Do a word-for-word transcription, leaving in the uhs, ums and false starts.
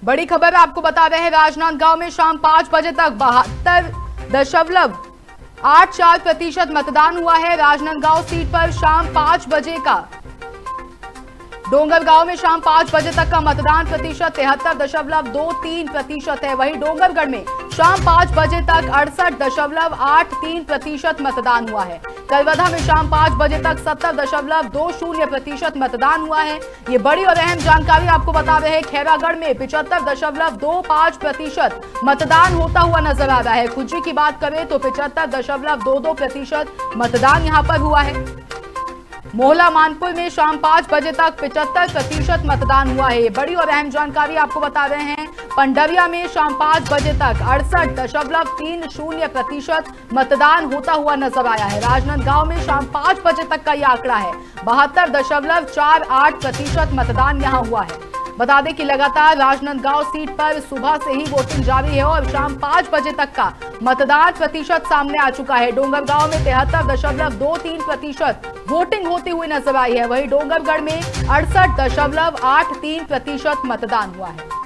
बड़ी खबर आपको बता रहे हैं, राजनांदगांव में शाम पांच बजे तक बहत्तर दशमलव आठ चार प्रतिशत मतदान हुआ है। राजनांदगांव सीट पर शाम पांच बजे का डोंगरगांव में शाम पांच बजे तक का मतदान प्रतिशत तिहत्तर दशमलव दो तीन प्रतिशत है। वहीं डोंगरगढ़ में शाम पांच बजे तक अड़सठ दशमलव आठ तीन प्रतिशत मतदान हुआ है। कलवधा में शाम पांच बजे तक सत्तर दशमलव दो शून्य प्रतिशत मतदान हुआ है। ये बड़ी और अहम जानकारी आपको बता रहे हैं। खैरागढ़ में पिचहत्तर दशमलव दो पांच प्रतिशत मतदान होता हुआ नजर आ रहा है। खुज्जी की बात करें तो पिचहत्तर दशमलव दो दो प्रतिशत मतदान यहां पर हुआ है। मोहला मानपुर में शाम पांच बजे तक पिचहत्तर प्रतिशत मतदान हुआ है। बड़ी और अहम जानकारी आपको बता रहे हैं। पंडरिया में शाम पांच बजे तक अड़सठ दशमलव तीन शून्य प्रतिशत मतदान होता हुआ नजर आया है। राजनांदगांव में शाम पांच बजे तक का यह आंकड़ा है। बहत्तर दशमलव चार आठ प्रतिशत मतदान यहां हुआ है। बता दें कि लगातार राजनांदगांव सीट पर सुबह से ही वोटिंग जारी है और शाम पांच बजे तक का मतदान प्रतिशत सामने आ चुका है। डोंगरगांव में तिहत्तर दशमलव दो तीन प्रतिशत वोटिंग होती हुई नजर आई है। वहीं डोंगरगढ़ में अड़सठ दशमलव आठ तीन प्रतिशत मतदान हुआ है।